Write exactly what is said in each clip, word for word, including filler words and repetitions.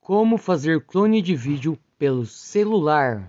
Como fazer clone de vídeo pelo celular.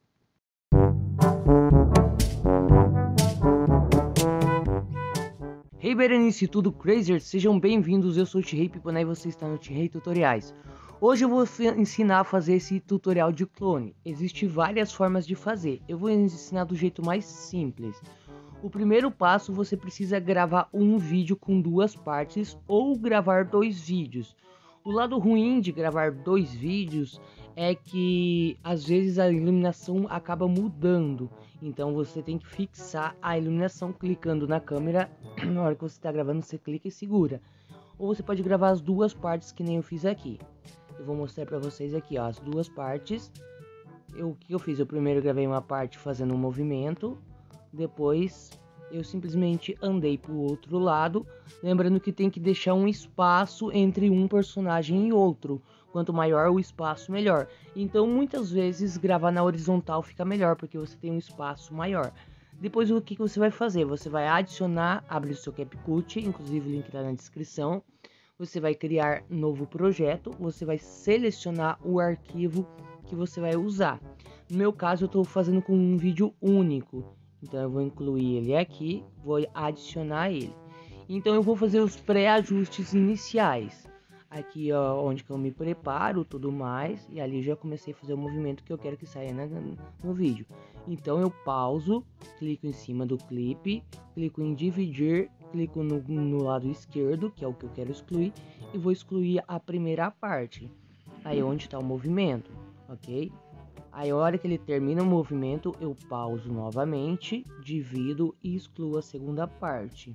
Hey Berenice, tudo crazy? Sejam bem-vindos, eu sou o T-Rei Piponé e você está no T-Rei Tutoriais. Hoje eu vou ensinar a fazer esse tutorial de clone. Existem várias formas de fazer, eu vou ensinar do jeito mais simples. O primeiro passo, você precisa gravar um vídeo com duas partes ou gravar dois vídeos. O lado ruim de gravar dois vídeos é que às vezes a iluminação acaba mudando. Então você tem que fixar a iluminação clicando na câmera. Na hora que você está gravando, você clica e segura. Ou você pode gravar as duas partes que nem eu fiz aqui. Eu vou mostrar para vocês aqui, ó, as duas partes. Eu, o que eu fiz? Eu primeiro gravei uma parte fazendo um movimento. Depois eu simplesmente andei para o outro lado, lembrando que tem que deixar um espaço entre um personagem e outro. Quanto maior o espaço, melhor. Então muitas vezes gravar na horizontal fica melhor, porque você tem um espaço maior. Depois o que, que você vai fazer? Você vai adicionar, abre o seu CapCut, inclusive o link está na descrição. Você vai criar novo projeto, você vai selecionar o arquivo que você vai usar. No meu caso eu estou fazendo com um vídeo único. Então eu vou incluir ele aqui, vou adicionar ele. Então eu vou fazer os pré-ajustes iniciais. Aqui ó, onde que eu me preparo, tudo mais. E ali eu já comecei a fazer o movimento que eu quero que saia na, no vídeo. Então eu pauso, clico em cima do clipe, clico em dividir, clico no, no lado esquerdo, que é o que eu quero excluir. E vou excluir a primeira parte. Aí onde está o movimento, ok? Aí a hora que ele termina o movimento, eu pauso novamente, divido e excluo a segunda parte.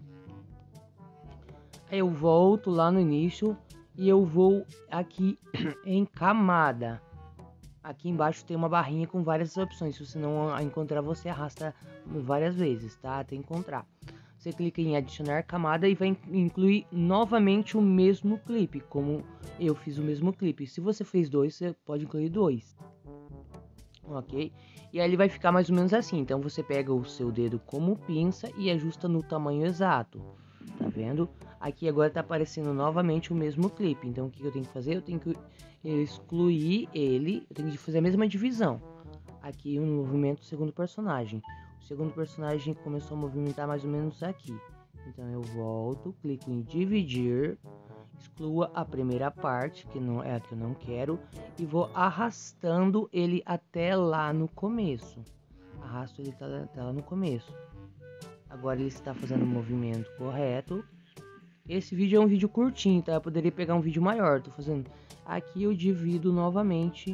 Aí eu volto lá no início e eu vou aqui em camada. Aqui embaixo tem uma barrinha com várias opções. Se você não encontrar, você arrasta várias vezes, tá? Até encontrar. Você clica em adicionar camada e vai incluir novamente o mesmo clipe, como eu fiz o mesmo clipe. Se você fez dois, você pode incluir dois. Ok? E aí ele vai ficar mais ou menos assim. Então você pega o seu dedo como pinça e ajusta no tamanho exato. Tá vendo? Aqui agora tá aparecendo novamente o mesmo clipe. Então o que eu tenho que fazer? Eu tenho que excluir ele. Eu tenho que fazer a mesma divisão. Aqui o movimento do segundo personagem. O segundo personagem começou a movimentar mais ou menos aqui. Então eu volto, clico em dividir, exclua a primeira parte, que não é a que eu não quero, e vou arrastando ele até lá no começo. Arrasto ele até lá no começo. Agora ele está fazendo o movimento correto. Esse vídeo é um vídeo curtinho, tá? Eu poderia pegar um vídeo maior. Tô fazendo. Aqui eu divido novamente.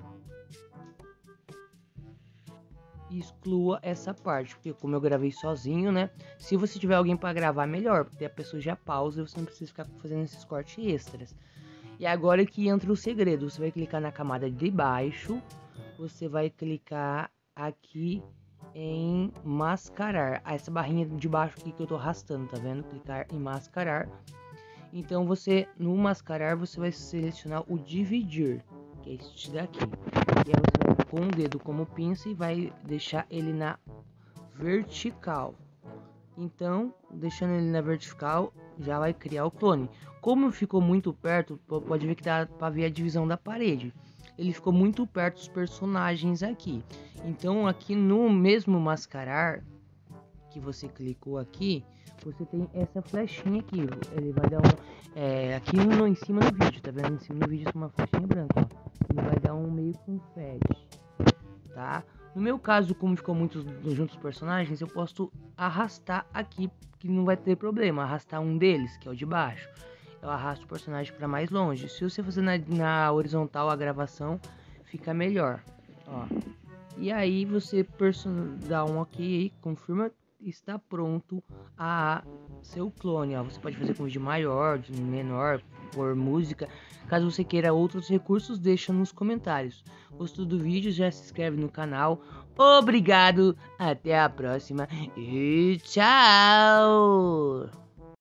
E exclua essa parte, porque como eu gravei sozinho, né? Se você tiver alguém para gravar, melhor, porque a pessoa já pausa e você não precisa ficar fazendo esses cortes extras. E agora que entra o segredo, você vai clicar na camada de baixo, você vai clicar aqui em mascarar, essa barrinha de baixo aqui que eu tô arrastando, tá vendo? Clicar em mascarar. Então você, no mascarar, você vai selecionar o dividir, que é este daqui. E aí você vai com o dedo como pinça e vai deixar ele na vertical. Então, deixando ele na vertical, já vai criar o clone. Como ficou muito perto, pode ver que dá para ver a divisão da parede. Ele ficou muito perto dos personagens aqui. Então, aqui no mesmo mascarar, que você clicou aqui, você tem essa flechinha aqui. Ele vai dar um... É, aqui no, em cima do vídeo, tá vendo? Em cima do vídeo tem uma flechinha branca, ó. Ele vai dar um meio confete, tá? No meu caso, como ficou muito juntos os personagens, eu posso arrastar aqui, que não vai ter problema. Arrastar um deles, que é o de baixo. Eu arrasto o personagem para mais longe. Se você fazer na, na horizontal a gravação, fica melhor, ó. E aí você dá um ok, confirma, está pronto a seu clone, ó. Você pode fazer com vídeo maior, de menor, por música. Caso você queira outros recursos, deixa nos comentários. Gostou do vídeo? Já se inscreve no canal. Obrigado, até a próxima e tchau!